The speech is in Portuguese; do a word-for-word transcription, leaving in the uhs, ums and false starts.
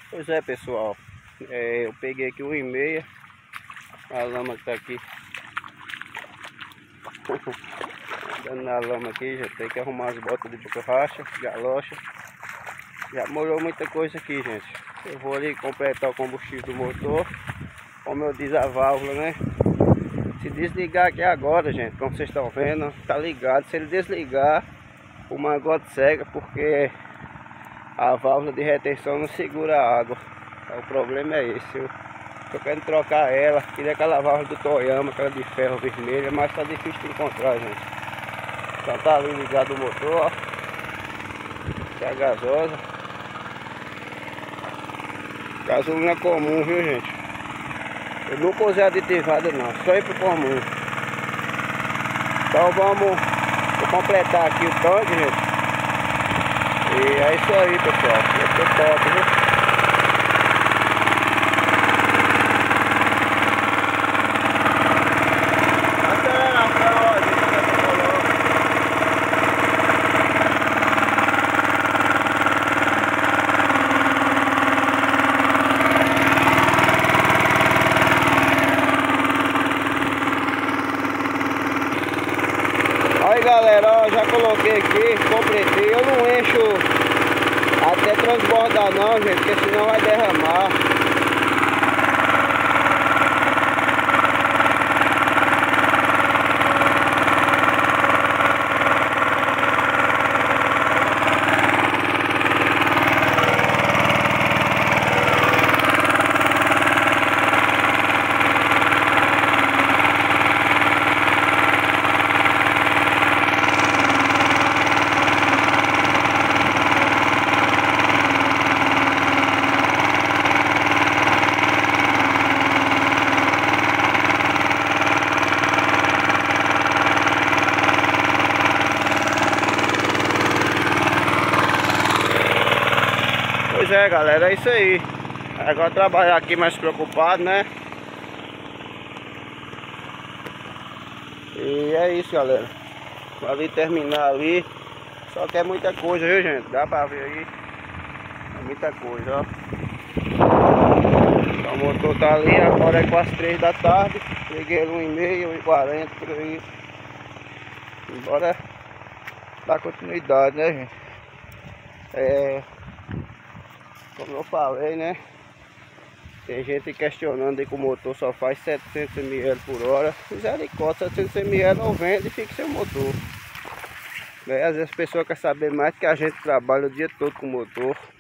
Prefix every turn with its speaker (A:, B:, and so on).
A: Pois é, pessoal, é, eu peguei aqui um e meia, a lama que tá aqui dando na lama aqui, já tem que arrumar as botas de borracha, galocha. Já molhou muita coisa aqui, gente. Eu vou ali completar o combustível do motor, como eu disse, a válvula, né? Se desligar aqui agora, gente, como vocês estão vendo, tá ligado. Se ele desligar, o mangote cega, porque a válvula de retenção não segura a água. O problema é esse. Eu tô querendo trocar ela. Queria aquela válvula do Toyama, aquela de ferro vermelha, mas tá difícil de encontrar, gente. Então tá ali ligado o motor, ó. Que é a gasosa. Gasolina comum, viu, gente? Eu nunca usei aditivada não, só ir pro comum. Então vamos vou completar aqui o tanque, gente. E é isso aí, pessoal. Eu tô top, viu? Aí galera, ó, já coloquei aqui, completei. Eu não encho até transbordar não, gente, porque senão vai derramar. Pois é, galera, é isso aí. Agora trabalhar aqui mais preocupado, né? E é isso, galera. Vou ali terminar ali. Só que é muita coisa, viu, gente? Dá pra ver aí. É muita coisa, ó. Então, o motor tá ali, agora é quase três da tarde. Peguei ele um e meia, um e quarenta por aí. Bora dar continuidade, né, gente? É... Como eu falei, né? Tem gente questionando aí que o motor só faz setecentos mililitros por hora. Misericórdia, setecentos mililitros não vende e fica sem motor. Às vezes as pessoas querem saber mais que a gente trabalha o dia todo com o motor.